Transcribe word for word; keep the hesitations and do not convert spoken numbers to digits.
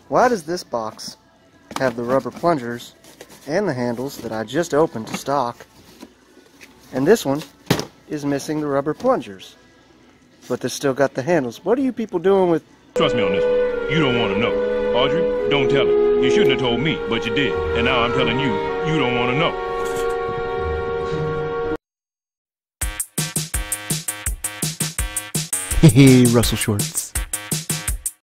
Why does this box have the rubber plungers and the handles that I just opened to stock, and this one is missing the rubber plungers, but they still got the handles? What are you people doing with... Trust me on this one. You don't want to know. Audrey, don't tell him. You shouldn't have told me, but you did. And now I'm telling you, you don't want to know. Hey, Russell Shorts.